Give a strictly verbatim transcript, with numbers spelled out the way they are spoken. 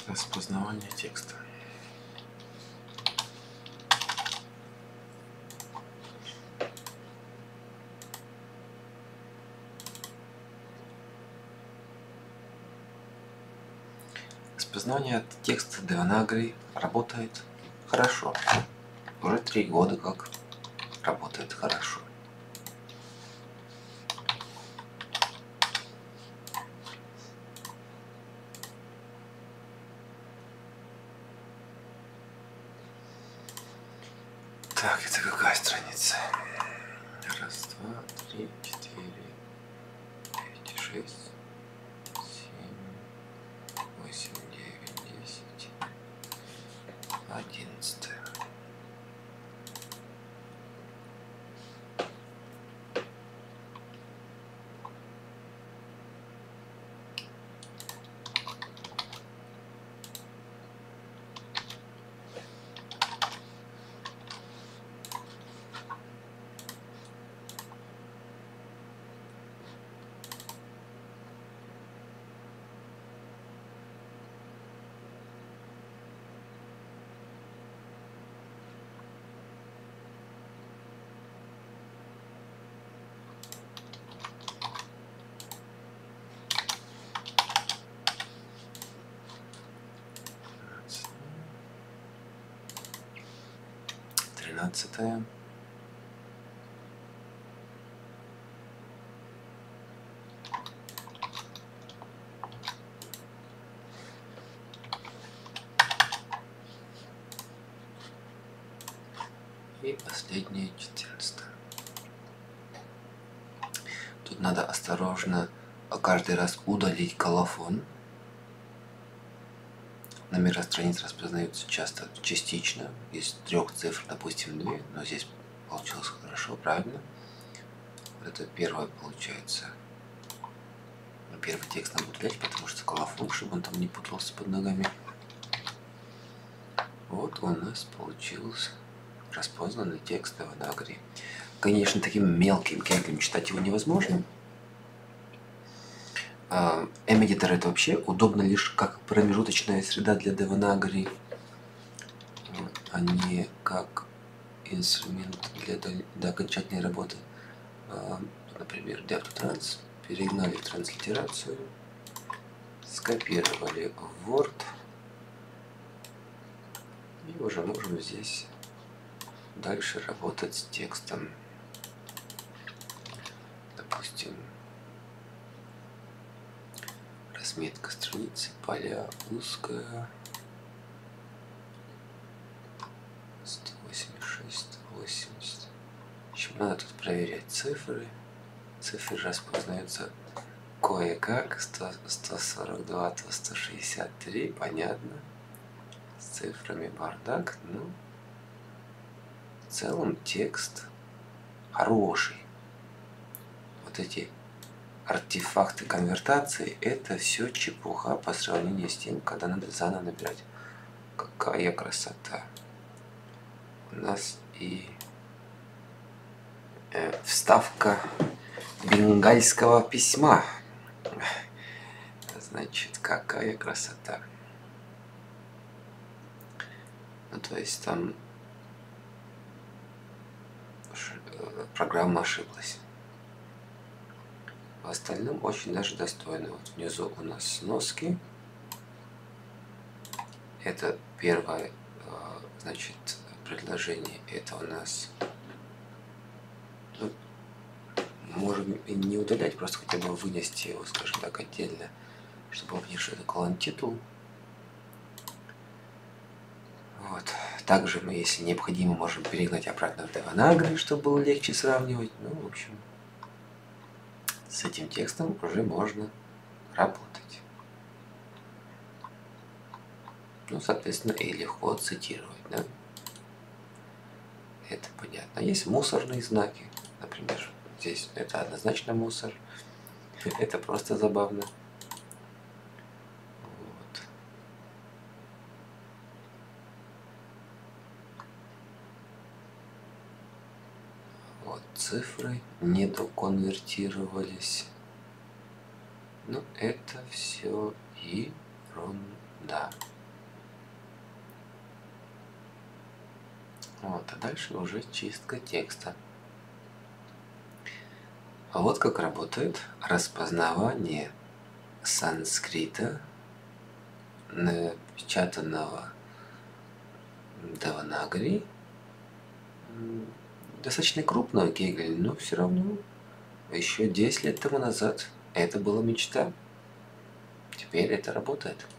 Распознавание текста. Распознавание текста Devanagari работает хорошо. Уже три года как работает хорошо. Так, это какая страница? Раз, два, три, четыре, пять, шесть, семь, восемь, девять, десять, одиннадцать. Тринадцатое. И последнее, четырнадцатое. Тут надо осторожно каждый раз удалить колофон. Номера страниц распознаются часто частично. Из трех цифр, допустим, две, но здесь получилось хорошо, правильно. Вот это первое получается. Первый текст надо удалять, потому что колофон, чтобы он там не путался под ногами. Вот у нас получился распознанный текст Devanagari. Конечно, таким мелким кеглем читать его невозможно. Emeditor это вообще удобно лишь как промежуточная среда для Devanagari, а не как инструмент для, для окончательной работы. Например, DevToTrans перегнали в транслитерацию, скопировали в Word и уже можем здесь дальше работать с текстом. Допустим, разметка страницы, поля узкая, сто восемьдесят шесть, сто восемьдесят. Еще надо тут проверять цифры. Цифры распознаются кое-как. сто сорок два, сто шестьдесят три, понятно. С цифрами бардак, но в целом текст хороший. Вот эти артефакты конвертации — это все чепуха по сравнению с тем, когда надо заново набирать. Какая красота! У нас и э, вставка бенгальского письма. Значит, какая красота! Ну, то есть там программа ошиблась. В остальном очень даже достойно. Вот внизу у нас сноски. Это первое, значит, предложение. Это у нас, ну, можем и не удалять, просто хотя бы вынести его, скажем так, отдельно, чтобы он внешне колон титул. Вот. Также мы, если необходимо, можем перегнать обратно в Devanagari, чтобы было легче сравнивать. Ну, в общем, с этим текстом уже можно работать. Ну, соответственно, и легко цитировать, да? Это понятно. Есть мусорные знаки, например. Здесь это однозначно мусор. Это просто забавно. Вот. Вот цифры не доконвертировались. Ну, это все ерунда. Вот, а дальше уже чистка текста. А вот как работает распознавание санскрита, напечатанного деванагари. Достаточно крупного Гегеля, но все равно еще десять лет тому назад это была мечта. Теперь это работает.